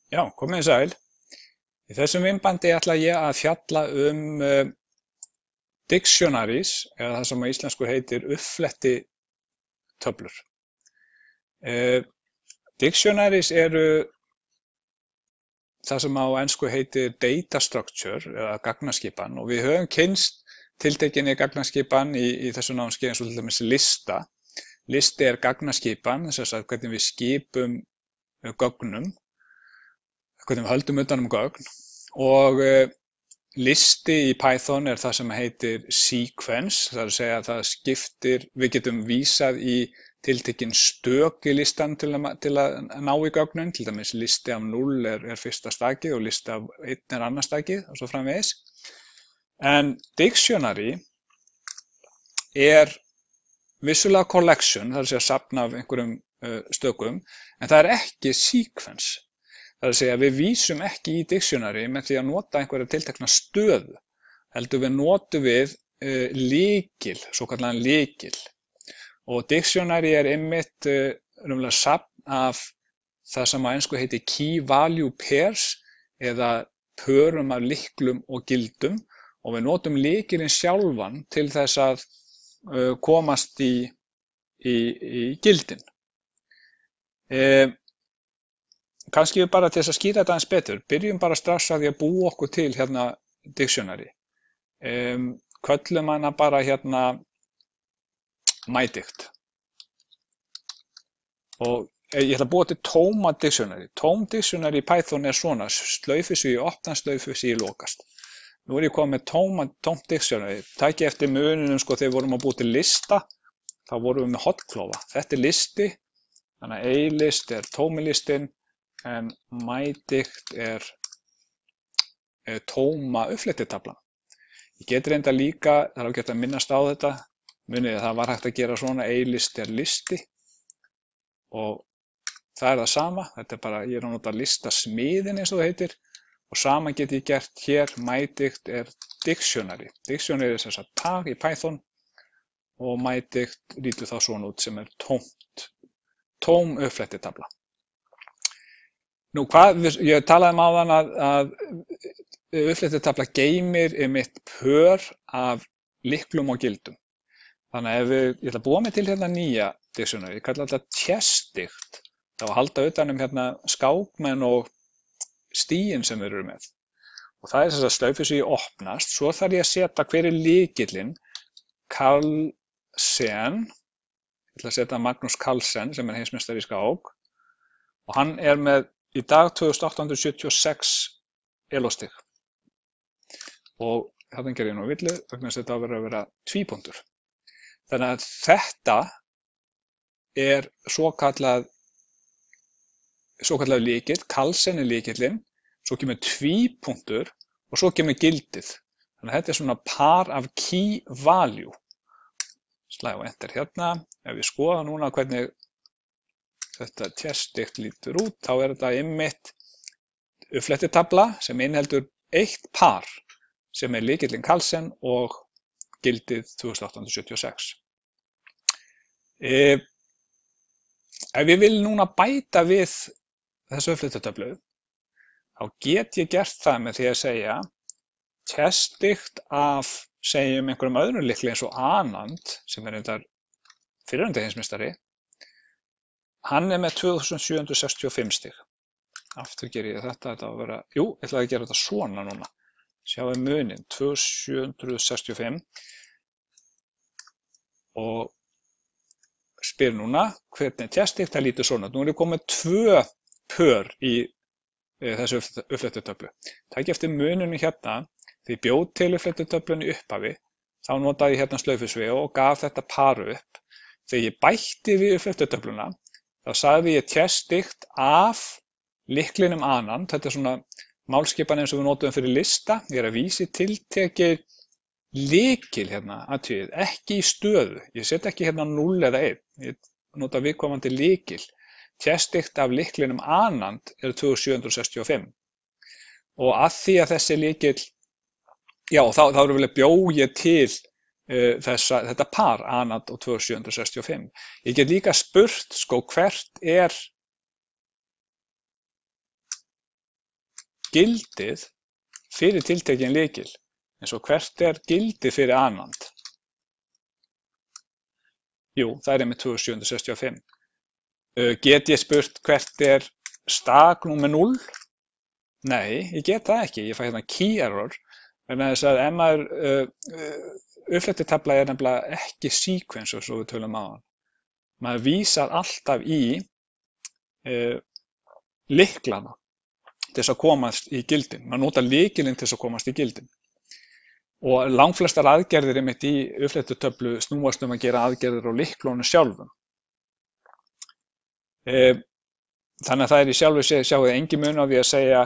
Já, komið sæl. Í þessum myndbandi ætla ég að fjalla dictionaries, eða það sem á íslensku heitir uppflettitöflur. Dictionaries eru það sem á ensku heitir data structure, eða gagnaskipan, og við höfum kynnst tiltekinni gagnaskipan í þessu námskeiði eins og til dæmis lista. Listi er gagnaskipan, þess að hvernig við skipum gögnum, hvernig við höldum utan gögn, og listi í Python er það sem heitir sequence, það er að segja að það skiptir, við getum vísað í tiltekinn stök í listan til að ná í gögnum, til dæmis listi af 0 er fyrsta stakið og listi af 1 er annað stakið og svo framvegis. En dictionary er vissulega collection, það er að segja safn af einhverjum stökum, en það er ekki sequence. Það er að segja að við vísum ekki í dictionary með því að nota einhverja tiltekna stöðu, heldur við notum við lykil, svokallaðan lykil. Og dictionary er einmitt raunverulega safn af það sem á ensku heitir key value pairs eða pörum af lyklum og gildum, og við notum lykilinn sjálfan til þess að komast í gildin. Kannski við bara til þess að skýra þetta aðeins betur, byrjum bara strax að því að búa okkur til hérna dictionary. Köllum hana bara hérna mydict. Og ég ætla að búa til tóma dictionary. Tóm dictionary í Python er svona, slaufusvigi opnast, slaufusvigi lokast. Nú er ég komið með tómt dictionary. Tæki eftir muninum sko þegar við vorum að búa til lista, þá vorum við með hotklófa. Þetta er listi, þannig að A-list er tómi listin, en mydict er tóma uppflettitablan. Ég get reynda líka, það er ágætt að minnast á þetta, munið það var hægt að gera svona, A-list er listi og það er það sama, þetta er bara, ég er að nota listasmiðin eins og það heitir, og sama get ég gert hér, mydict er dictionary. Dictionary er sem sagt tag í Python og mydict lítur þá svona út sem er tóm uppflettitabla. Nú ég talaði áðan að uppflettitabla geymir einmitt pör af lyklum og gildum. Þannig að ég ætla að búa mig til hérna nýja dictionary, ég kalla þetta chestdict, þá að halda utan hérna skákmenn og stíin sem við erum með. Og það er þess að slaufusvigi opnast, svo þarf ég að setja hver er lykillinn, Carlsen, ég ætla að setja Magnús Carlsen sem er heimsmeistari í skák, og hann er með í dag 2876 elostig. Og þarna ger ég nú villu, vegna þess að þetta verður að vera tvípunktur. Þannig að þetta er svokallað lykill, Carlsen er lykillinn, svo kemur tvípunktur og svo kemur gildið. Þannig að þetta er svona par af key value. Slæg á enter hérna. Ef við skoða núna hvernig þetta chestdict lítur út, þá er þetta einmitt uppflettitabla sem inniheldur eitt par sem er lykillinn Carlsen og gildið 2876. Ef ég vil núna bæta við þessu uppflettitöflu, þá get ég gert það með því að segja chestdict af, segjum einhverjum öðrum lykli eins og Anand, sem er reyndar fyrrverandi heimsmeistari, hann er með 2765 stig. Aftur ger ég þetta að vera, ég ætlaði að gera þetta svona núna. Sjáum munin, 2765 og spyr núna hvernig chestdict, það lítur svona. Nú er ég komið 2 pör í þessu uppflettitöflu. Takk eftir muninu hérna, því ég bjó til uppflettitöflunni upphafi, þá notaði ég hérna slaufusvigi og gaf þetta par upp. Þegar ég bætti við uppflettitöfluna, þá sagði ég chestdict af lyklinum Anand, þetta er svona málskipan eins og við notum fyrir lista, ég er að vísi tiltekið lykil hérna, athugið, ekki í stöðu, ég set ekki hérna 0 eða 1, ég nota viðkomandi lykil. Chestdict af lyklinum Anand er 2765 og að því að þessi lykill, þá erum við bjóið til þetta par Anand og 2765. Ég get líka spurt sko hvert er gildið fyrir tiltekinn lykil, eins og hvert er gildið fyrir Anand? Jú, það er einmitt 2765. Get ég spurt hvert er stak númer 0? Nei, ég get það ekki. Ég fæ hérna key error, vegna þess að ef maður uppflettutabla er nefnilega ekki sequence, svo við tölum á hann. Maður vísar alltaf í lyklana til þess að komast í gildin. Maður notar lykilinn til þess að komast í gildin. Og langflestar aðgerðir einmitt í uppflettutöflu snúast að gera aðgerðir á lyklunum sjálfum. Þannig að það er í sjálfu sjáið engin mun á því að segja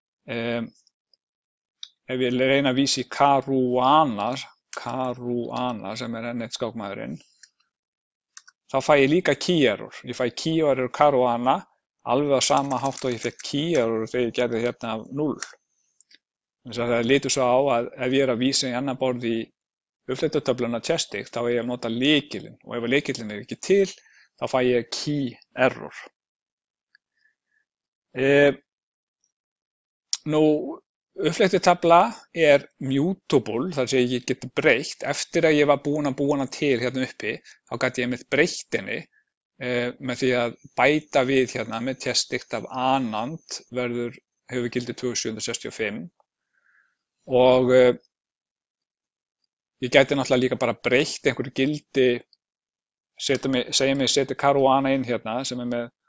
ef ég reyna að vísa í Caruana sem er enn eitt skákmaðurinn, þá fæ ég líka key error. Ég fæ key error Caruana alveg á sama hátt og ég fekk key error þegar ég gerði hérna 0. Þannig að það lítur svo á að ef ég er að vísa í annað borð í uppflettutöfluna chess-stick, þá er ég að nota lykilinn, og ef lykilinn er ekki til, þá fæ ég key error. Nú, uppflettutabla er mutable, þar sem ég get breytt. Eftir að ég var búin að búa hana til hérna uppi, þá gat ég einmitt breytt henni með því að bæta við hérna með chess-stick af Anand hefur gildi 2765. Og ég gæti náttúrulega líka bara breytt einhverju gildi, segjum ég seti Caruana inn hérna sem er með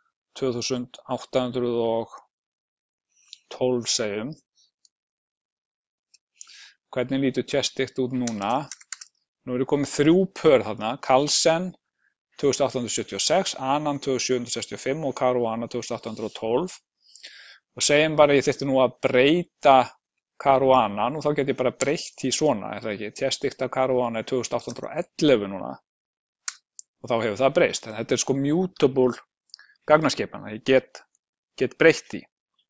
2812 segjum. Hvernig lítur chess-stick út núna? Nú eru komið 3 pör þarna, Carlsen 2876, Anand 2765 og Caruana 2812. Og segjum bara ég þyrfti nú að breyta Caruana, nú þá get ég bara breytt því svona, er það ekki? Chess-stick af Caruana er 2811 núna og þá hefur það breyst. Þetta er sko mutable gagnaskipan, ég get breytt því.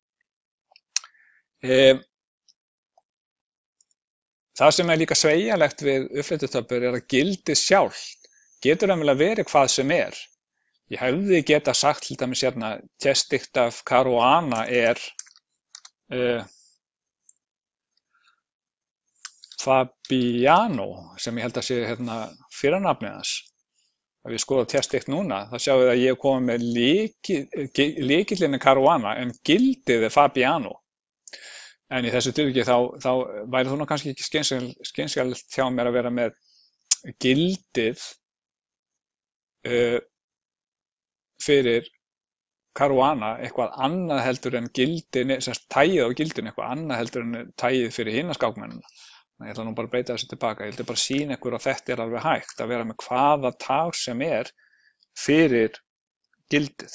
Það sem er líka sveigjanlegt við uppflettutöflur er að gildið sjálft getur nefnilega verið hvað sem er. Ég hefði geta sagt til dæmis hérna chess-stick af Caruana er Fabiano, sem ég held að sé hérna fyrranafnið hans. Ef ég skoða chess-stick núna, þá sjáum við að ég hef komið með lykilinn Caruana en gildið er Fabiano. En í þessu tilviki þá væri þú nú kannski ekki skynsamlegt hjá mér að vera með gildið fyrir Caruana eitthvað annað heldur en gildið, tæið á gildinu eitthvað annað heldur en tæið fyrir hina skákmennina. Ég ætla nú bara að breyta þessu tilbaka. Ég ætla bara að sýna ykkur að þetta er alveg hægt að vera með hvaða tag sem er fyrir gildið.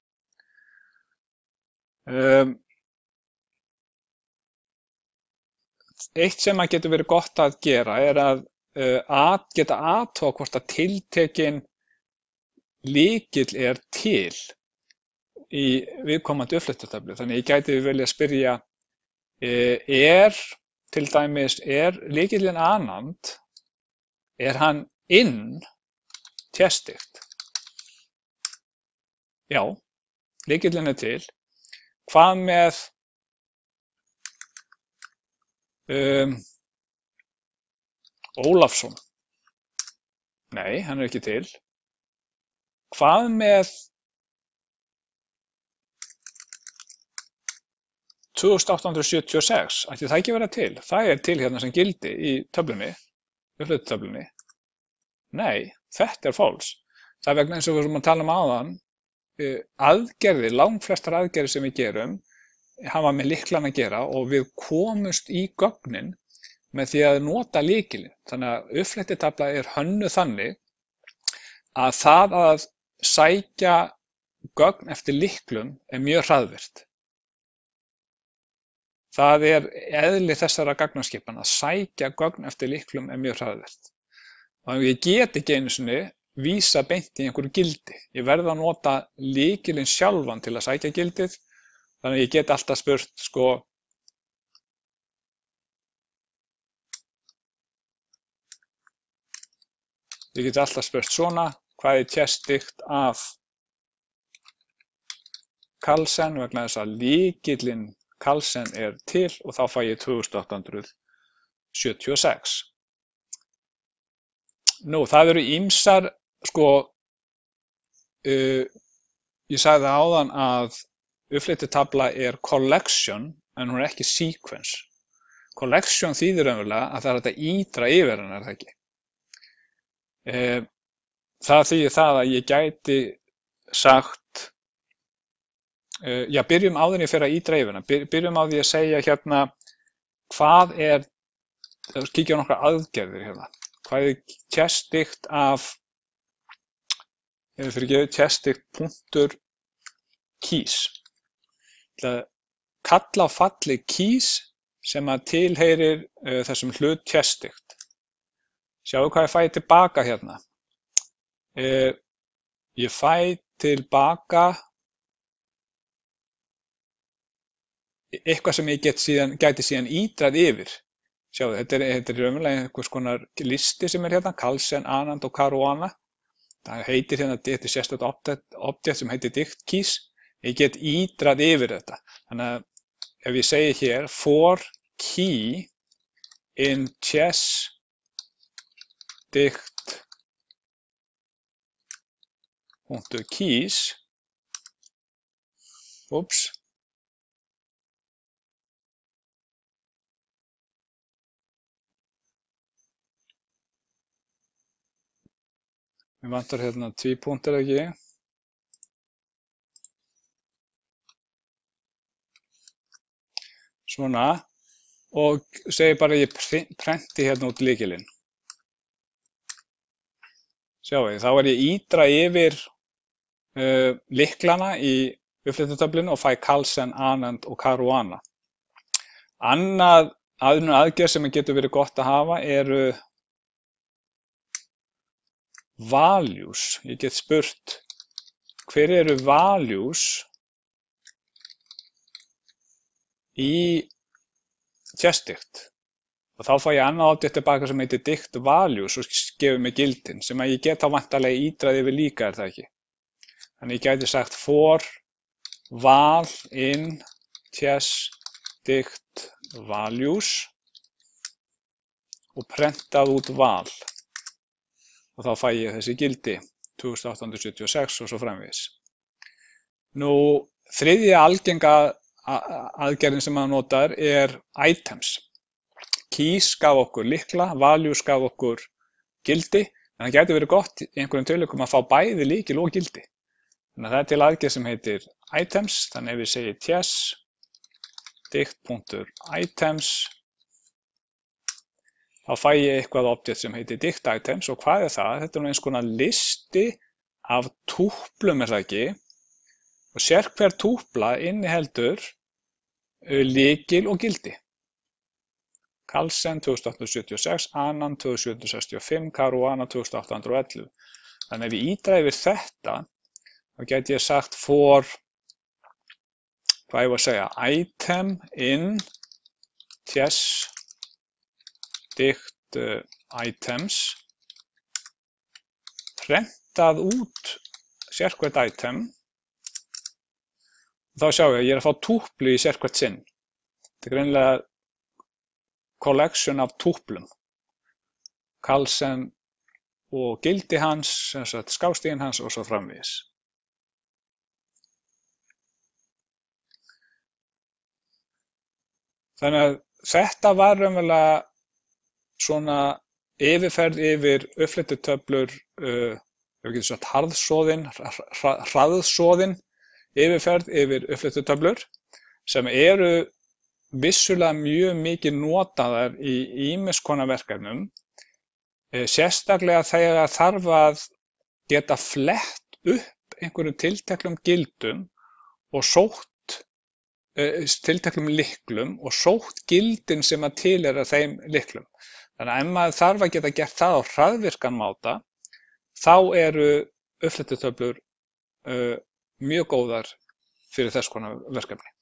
Eitt sem að getur verið gott að gera er að geta athuga hvort að tiltekinn lykill er til í viðkomandi uppflettutöflu. Þannig ég gæti velja að spyrja, til dæmis, er lykillinn Anand, er hann inn chess-stick? Já, lykillinn er til. Hvað með Ólafsson? Nei, hann er ekki til. Hvað með 2876, ætti það ekki vera til? Það er til hérna sem gildi í töflunni, uppflettutöflunni. Nei, þetta er false. Það er vegna eins og við erum að tala áðan, aðgerðir, langflestar aðgerðir sem við gerum, hafa með lyklana að gera og við komumst í gögnin með því að nota lykilinn. Þannig að uppflettutöfla er hönnuð þannig að það að sækja gögn eftir lyklum er mjög hraðvirkt. Það er eðli þessara gagnaskipan að sækja gögn eftir lyklum er mjög hraðvirkt. Og ég get ekki einu sinni vísa beint í einhverju gildi. Ég verð að nota lykilinn sjálfan til að sækja gildið. Þannig að ég get alltaf spurt sko ég get alltaf spurt svona, hvað er chess-stick af Carlsen, vegna þess að lykillinn Carlsen til og þá fæ ég 2876. Nú, það eru ýmsar, ég sagði áðan að uppflettutabla collection en hún ekki sequence. Collection þýðir raunverulega að það hægt að ýtra yfir hennar, það ekki. Það þýðir það að ég gæti sagt, byrjum á því að fyrir að ýtra yfir hennar. Byrjum á því að segja hérna, hvað kíkja á nokkra aðgerðir hérna. Hvað chestict af, chestict.keys. Kalla á falli keys sem að tilheyrir þessum hlut chestict. Sjáu hvað ég fæ tilbaka hérna. Ég fæ tilbaka eitthvað sem ég gæti síðan ídrað yfir. Sjáu, þetta er raunverulega einhvers konar listi sem hérna, Carlsen, Anand og Caruana. Það heitir hérna, þetta er sérstætt objekt sem heitir dict keys. Ég get ídrað yfir þetta. Þannig að ef ég segi hér for key in chestict.keys, Mér vantar hérna tvípunktar ekki. Svona. Og segi bara að ég prenti hérna út lykilinn. Sjáu, þá ég ýtra yfir lyklana í uppflettutöflunni og fæ Carlsen, Anand og Caruana. Önnur aðgerð sem getur verið gott að hafa eru values. Ég get spurt, hver eru values í chestict? Og þá fæ ég annað objekt tilbaka sem heitir dict values og gefur mig gildin, sem að ég get þá væntanlega ídrað yfir líka, er það ekki? Þannig ég gæti sagt for val in chestict values og prentað út val. Og þá fæ ég þessi gildi, 2876 og svo framvegis. Nú, þriðja algenga aðgerðin sem maður notar items. Keys gaf okkur lykla, values gaf okkur gildi, en það gæti verið gott í einhverjum tilvikum að fá bæði lykil og gildi. Þannig að það til aðgerð sem heitir items, þannig ef ég segi chestict.items, þá fæ ég eitthvað objekt sem heitir dict items og hvað það? Þetta eins konar listi af túplum, er það ekki? Og sérhver túpla inniheldur lykil og gildi. Carlsen 2876, Anand 2765, Caruana 2811. Þannig ef ég ýtra yfir þetta, þá gæti ég sagt for, hvað ég var að segja, item in chestict items, prentað út sérhvert item. Þá sjáum ég að fá túplu í sérhvert sinn. Þetta er greinilega collection af túplum. Carlsen og gildi hans, skástíðin hans og svo framvegis. Þannig að þetta var raunverulega svona yfirferð yfir uppflettutöflur, hraðsoðin yfirferð yfir uppflettutöflur sem eru vissulega mjög mikið notaðar í ýmiss konar verkefnum, sérstaklega þegar þarf að geta flett upp einhverjum tilteknum gildum og sótt tilteknum lyklum og sótt gildin sem að tilheyra þeim lyklum. Þannig að ef maður þarf að geta gert það á hraðvirkan máta, þá eru uppflettutöflur mjög góðar fyrir þess konar verkefni.